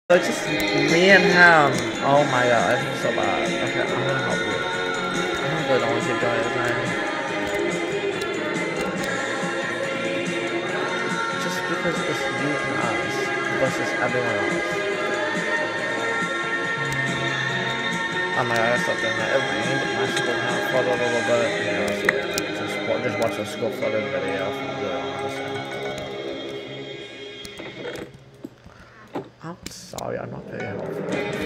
It's just me and him. Oh my god, I feel so bad. Okay, I'm gonna help you. I really don't want you doing anything. Just because it's you and us versus everyone else. Oh my god, I slept in there. It rained. My school kind of flooded a little bit. Yeah, so just watch the school flooded video. Really honest. I'm sorry, I'm not very helpful.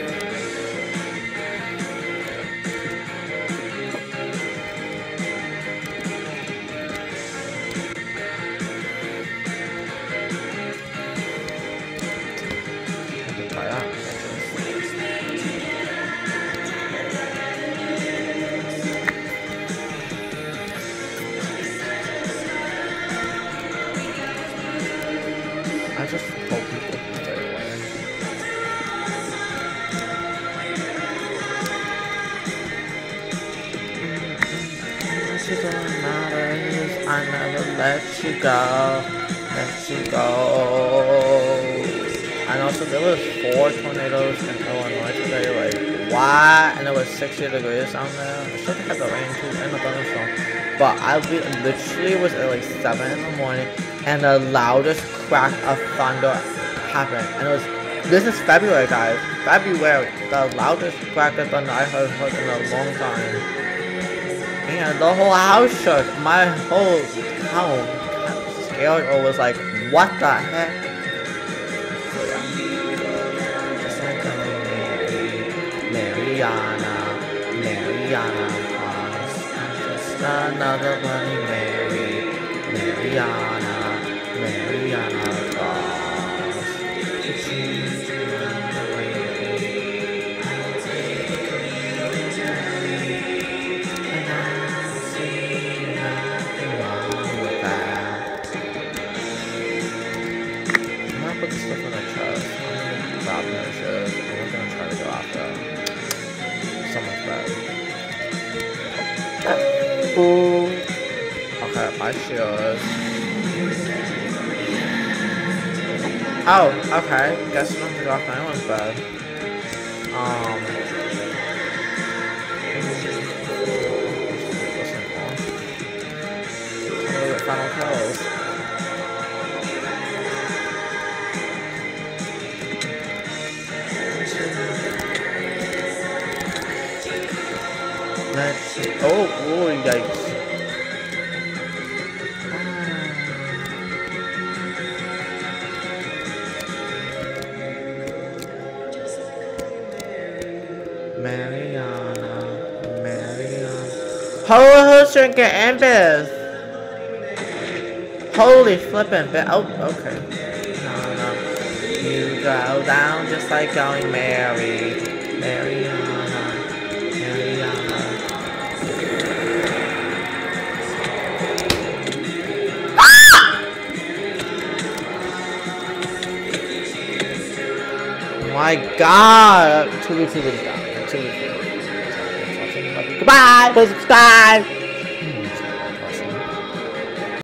I just told people to stay away. It doesn't matter, I never let you go, And also there was 4 tornadoes in Illinois today, like what? And it was 60 degrees down there. I still had the rain too and the thunderstorm. But I literally was at like 7 in the morning and the loudest crack of thunder happened. And it was, this is February guys, February, the loudest crack of thunder I have heard in a long time. And the whole house shook. My whole town got scared or was like, what the heck? So yeah. Just like Mariana, I'm just another Bloody Mary. Mariana, put the stuff in the chest. I'm gonna grab nurses and we're gonna try to go after someone's bed. Ooh. Okay, my shield. Oh, okay. Guess I'm gonna go after anyone's bed. I'm gonna get final kills. Let's see. Oh, yikes. Mariana. Who's drinking Ambers? Holy flippin' bit. Oh, okay. No. You go down just like going Mariana. My god! 2v4 is down. 2v4. Goodbye! Please subscribe!